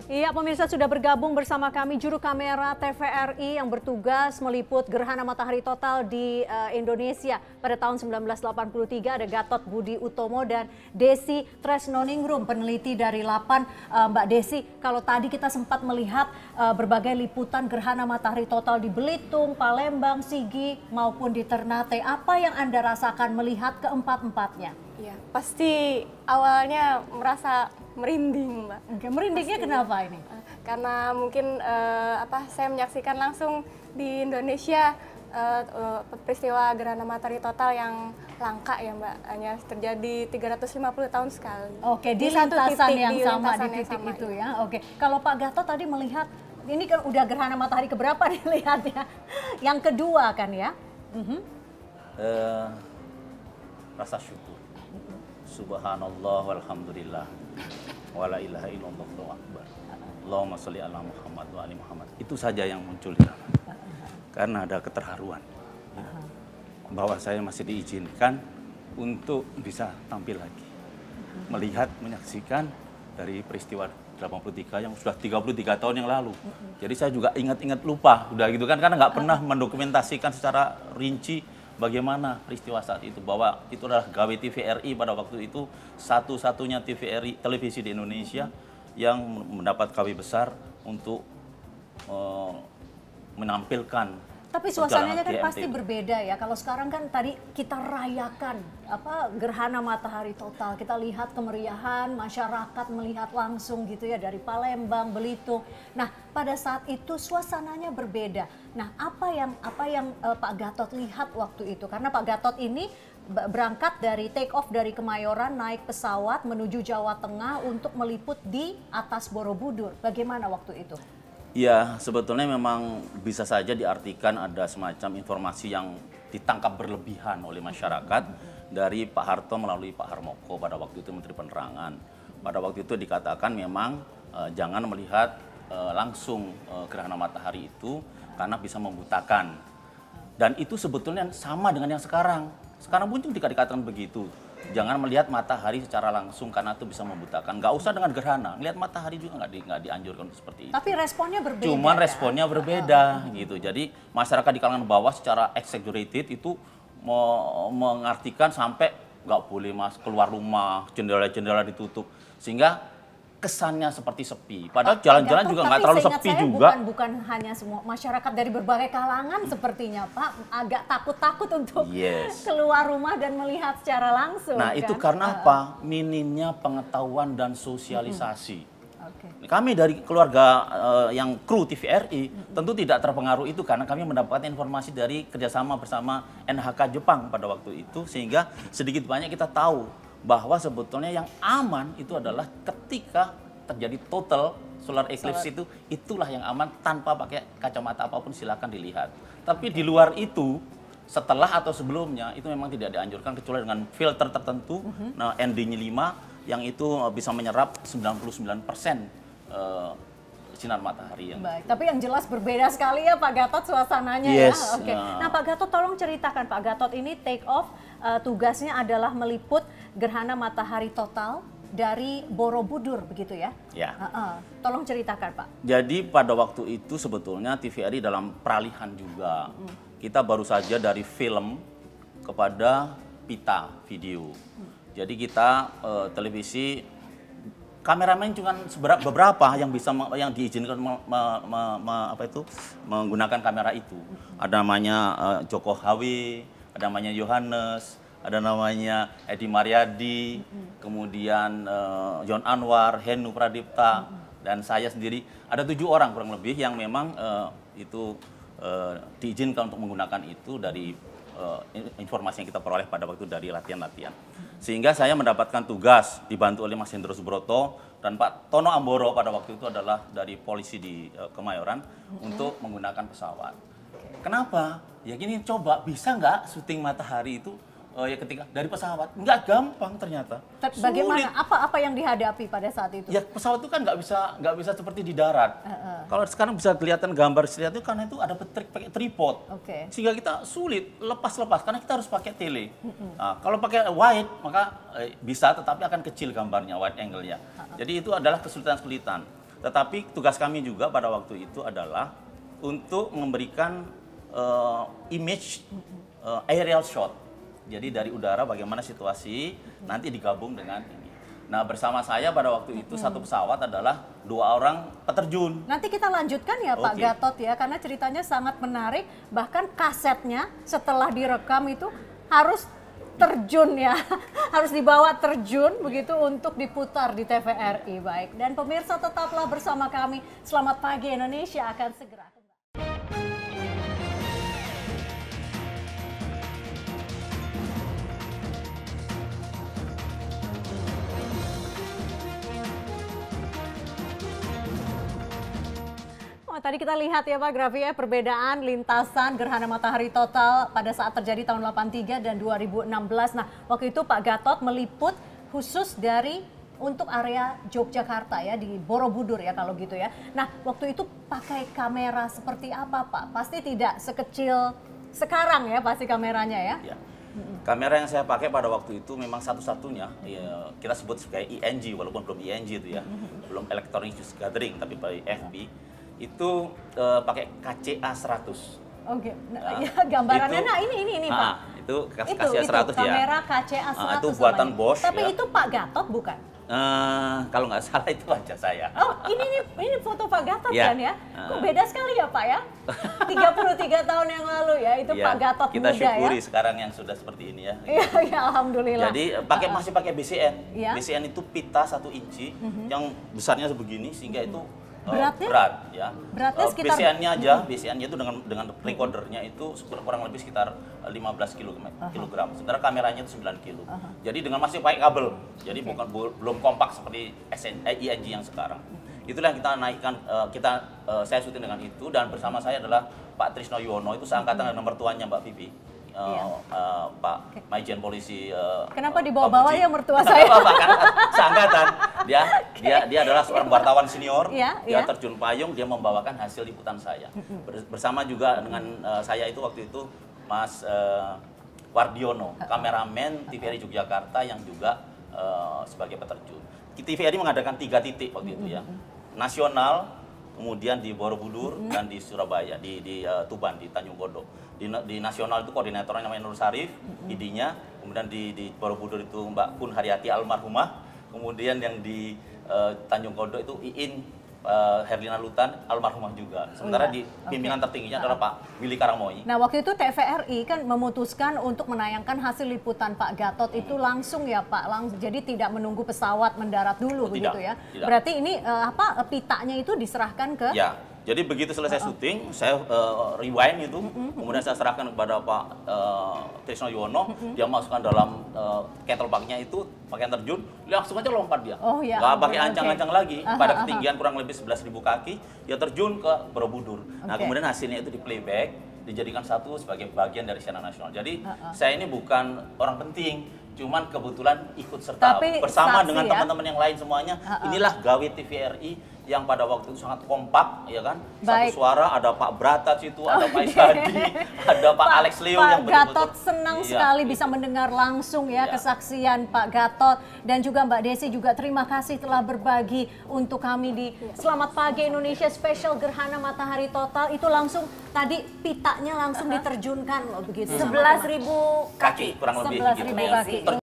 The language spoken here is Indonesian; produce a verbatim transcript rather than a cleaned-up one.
Iya, pemirsa sudah bergabung bersama kami juru kamera T V R I yang bertugas meliput gerhana matahari total di uh, Indonesia pada tahun seribu sembilan ratus delapan puluh tiga. Ada Gatot Budi Utomo dan Desi Tresnoningrum, peneliti dari Lapan. Uh, Mbak Desi, kalau tadi kita sempat melihat uh, berbagai liputan gerhana matahari total di Belitung, Palembang, Sigi maupun di Ternate. Apa yang Anda rasakan melihat keempat-empatnya? Ya, pasti awalnya merasa merinding, Mbak. Oke, merindingnya pasti. Kenapa ini? Karena mungkin uh, apa saya menyaksikan langsung di Indonesia uh, uh, peristiwa gerhana matahari total yang langka ya, Mbak. Hanya terjadi tiga ratus lima puluh tahun sekali. Oke, di, di lintasan titik, yang di sama di titik sama, itu ya. Oke. Kalau Pak Gatot tadi melihat ini kan udah gerhana matahari keberapa dilihat ya? Yang kedua kan ya? Uh-huh. uh, rasa syukur. Subhanallah walhamdulillah wala ilaha illallah wallahu akbar. Allahumma sholli ala Muhammad wa ali Muhammad. Itu saja yang muncul di dalam. Karena ada keterharuan. Ya, bahwa saya masih diizinkan untuk bisa tampil lagi. Melihat, menyaksikan dari peristiwa delapan puluh tiga yang sudah tiga puluh tiga tahun yang lalu. Jadi saya juga ingat-ingat lupa, udah gitu kan, karena nggak pernah mendokumentasikan secara rinci bagaimana peristiwa saat itu, bahwa itu adalah gawe T V R I pada waktu itu, satu-satunya T V R I televisi di Indonesia yang mendapat gawe besar untuk uh, menampilkan. Tapi suasananya kan pasti berbeda ya. Kalau sekarang kan tadi kita rayakan apa gerhana matahari total. Kita lihat kemeriahan, masyarakat melihat langsung gitu ya dari Palembang, Belitung. Nah, pada saat itu suasananya berbeda. Nah, apa yang apa yang uh, Pak Gatot lihat waktu itu? Karena Pak Gatot ini berangkat dari take off dari Kemayoran, naik pesawat menuju Jawa Tengah untuk meliput di atas Borobudur. Bagaimana waktu itu? Ya, sebetulnya memang bisa saja diartikan ada semacam informasi yang ditangkap berlebihan oleh masyarakat dari Pak Harto melalui Pak Harmoko pada waktu itu Menteri Penerangan. Pada waktu itu dikatakan memang eh, jangan melihat eh, langsung eh, gerhana matahari itu karena bisa membutakan. Dan itu sebetulnya sama dengan yang sekarang. Sekarang pun juga dikatakan begitu. Jangan melihat matahari secara langsung karena itu bisa membutakan. Nggak usah dengan gerhana, lihat matahari juga nggak, di, nggak dianjurkan seperti itu. Tapi responnya berbeda. Cuman responnya kan? berbeda oh. gitu. Jadi masyarakat di kalangan bawah secara exaggerated itu me mengartikan sampai nggak boleh mas keluar rumah, jendela-jendela ditutup, sehingga kesannya seperti sepi. Padahal jalan-jalan juga nggak terlalu sepi saya juga. Bukan, bukan hanya semua masyarakat dari berbagai kalangan sepertinya Pak, agak takut-takut untuk yes. keluar rumah dan melihat secara langsung. Nah kan? Itu karena uh. apa? Minimnya pengetahuan dan sosialisasi. Mm-hmm. Okay. Kami dari keluarga uh, yang kru T V R I mm-hmm. tentu tidak terpengaruh itu karena kami mendapatkan informasi dari kerjasama bersama N H K Jepang pada waktu itu, sehingga sedikit banyak kita tahu bahwa sebetulnya yang aman itu adalah ketika terjadi total solar eclipse itu, itulah yang aman tanpa pakai kacamata apapun, silakan dilihat. Tapi di luar itu, setelah atau sebelumnya itu memang tidak dianjurkan kecuali dengan filter tertentu, uh-huh. nah N D-nya lima yang itu bisa menyerap sembilan puluh sembilan persen uh, sinar matahari. Yang Baik, tapi yang jelas berbeda sekali ya Pak Gatot suasananya yes, ya. Oke. Uh, nah Pak Gatot tolong ceritakan, Pak Gatot ini take off uh, tugasnya adalah meliput gerhana matahari total dari Borobudur begitu ya? Ya. Uh -uh. Tolong ceritakan Pak. Jadi pada waktu itu sebetulnya T V R I dalam peralihan juga. Hmm. Kita baru saja dari film kepada pita video. Hmm. Jadi kita uh, televisi kameramen cuma beberapa yang bisa yang diizinkan me, me, me, me, apa itu menggunakan kamera itu. Hmm. Ada namanya uh, Joko Hawi, ada namanya Yohanes, ada namanya Edi Mariadi, mm-hmm. kemudian uh, John Anwar, Henu Pradipta, mm-hmm. dan saya sendiri. Ada tujuh orang kurang lebih yang memang uh, itu uh, diizinkan untuk menggunakan itu dari uh, informasi yang kita peroleh pada waktu dari latihan-latihan. Sehingga saya mendapatkan tugas dibantu oleh Mas Hendro Subroto dan Pak Tono Amboro pada waktu itu adalah dari polisi di uh, Kemayoran mm-hmm. untuk menggunakan pesawat. Kenapa? Ya gini, coba bisa nggak syuting matahari itu uh, ya ketika dari pesawat? Nggak gampang ternyata. Bagaimana? Apa-apa yang dihadapi pada saat itu? Ya pesawat itu kan nggak bisa nggak bisa seperti di darat. Uh, uh. Kalau sekarang bisa kelihatan gambar lihat itu karena itu ada trik pakai tripod. Okay. Sehingga kita sulit lepas-lepas karena kita harus pakai tele. Uh -uh. Nah, kalau pakai wide maka eh, bisa tetapi akan kecil gambarnya, wide angle-nya. Uh -uh. Jadi itu adalah kesulitan-kesulitan. Tetapi tugas kami juga pada waktu itu adalah untuk memberikan uh, image uh, aerial shot. Jadi dari udara bagaimana situasi nanti digabung dengan ini. Nah, bersama saya pada waktu itu hmm. satu pesawat adalah dua orang peterjun. Nanti kita lanjutkan ya Pak okay. Gatot ya, karena ceritanya sangat menarik. Bahkan kasetnya setelah direkam itu harus terjun ya, harus dibawa terjun begitu untuk diputar di T V R I. Baik, dan pemirsa tetaplah bersama kami. Selamat pagi Indonesia akan segera kembali. Oh, tadi kita lihat ya Pak grafiknya perbedaan lintasan gerhana matahari total pada saat terjadi tahun delapan tiga dan dua ribu enam belas. Nah, waktu itu Pak Gatot meliput khusus dari untuk area Yogyakarta ya, di Borobudur ya kalau gitu ya. Nah, waktu itu pakai kamera seperti apa Pak? Pasti tidak sekecil sekarang ya pasti kameranya ya. Ya. Kamera yang saya pakai pada waktu itu memang satu-satunya, ya, kita sebut sebagai E N G walaupun belum E N G itu ya, belum Electronic News Gathering tapi by F B. Itu uh, pakai K C A seratus. Oke, nah, ya, gambarannya itu, nah ini ini ini Pak. Itu K C A seratus ya. Kamera K C A seratus. Nah, itu buatan namanya. Bosch. Tapi ya. Itu Pak Gatot bukan? Uh, kalau nggak salah itu wajah saya. Oh, ini ini, ini foto Pak Gatot ya. Kan ya? Kok beda sekali ya Pak ya? tiga puluh tiga tahun yang lalu ya, itu ya, Pak Gatot kita muda ya. Kita syukuri sekarang yang sudah seperti ini ya. Iya, ya, alhamdulillah. Jadi pakai uh, masih pakai B C N. Ya? B C N itu pita satu inci uh -huh. yang besarnya sebegini sehingga itu beratnya? berat ya. Beratnya sekitar B C N-nya aja, B C N-nya itu dengan dengan recordernya itu kurang lebih sekitar lima belas kilogram. Uh-huh. Sementara kameranya itu sembilan kilo. Uh-huh. Jadi dengan masih pakai kabel. Jadi okay. bukan belum kompak seperti S N, eh, E N G yang sekarang. Itulah yang kita naikkan, uh, kita uh, saya syuting dengan itu dan bersama saya adalah Pak Trisno Yuwono, itu seangkatan dengan nomor tuanya Mbak Vivi. Uh, yeah. uh, Pak okay. Maijen Polisi. Uh, Kenapa dibawa-bawa ya mertua saya? Kan seangkatan. Dia okay. dia dia adalah seorang wartawan senior. Yeah, dia yeah. terjun payung, dia membawakan hasil liputan saya. Bersama juga dengan uh, saya itu waktu itu Mas uh, Wardiono, kameramen T V R I Yogyakarta yang juga uh, sebagai peterjun. T V R I mengadakan tiga titik waktu itu ya. Nasional, kemudian di Borobudur mm-hmm. dan di Surabaya, di, di uh, Tuban, di Tanjung Kodok. Di, di nasional itu koordinatornya namanya Nur Sarif, mm-hmm. I D-nya. Kemudian di, di Borobudur itu Mbak Kun Haryati almarhumah. Kemudian yang di uh, Tanjung Kodok itu Iin uh, Herlina Lutan almarhumah juga. Sementara oh, ya. Di pimpinan okay. tertingginya adalah Pak Willy Karangmoy. Nah, waktu itu T V R I kan memutuskan untuk menayangkan hasil liputan Pak Gatot hmm. itu langsung ya Pak, langsung. Jadi tidak menunggu pesawat mendarat dulu oh, begitu tidak, ya. Tidak. Berarti ini uh, apa pitanya itu diserahkan ke ya. Jadi begitu selesai uh -uh. syuting, saya uh, rewind itu, uh -uh. kemudian saya serahkan kepada Pak uh, Trisno Yuwono, uh -uh. dia masukkan dalam uh, kettle packnya itu, pakaian terjun, langsung aja lompat dia. Oh, ya, nggak pakai ancang-ancang okay. lagi, uh -huh, pada ketinggian uh -huh. kurang lebih sebelas ribu kaki, dia terjun ke Borobudur. Okay. Nah kemudian hasilnya itu di playback, dijadikan satu sebagai bagian dari siaran nasional. Jadi uh -uh. saya ini bukan orang penting, cuman kebetulan ikut serta Tapi bersama saksi, dengan ya? teman-teman yang lain semuanya. Uh -uh. Inilah gawe T V R I yang pada waktu itu sangat kompak, ya kan? Baik. Satu suara, ada Pak Brata situ, ada Pak Isadi, ada Pak, Pak Alex Leo Pak yang betul-betul. Gatot senang iya, sekali itu. bisa mendengar langsung ya, ya kesaksian Pak Gatot, dan juga Mbak Desi juga terima kasih telah berbagi untuk kami di Selamat Pagi Indonesia Special Gerhana Matahari Total. Itu langsung tadi pitanya langsung diterjunkan loh begitu. sebelas ribu kaki kurang lebih sebelas ribu kaki.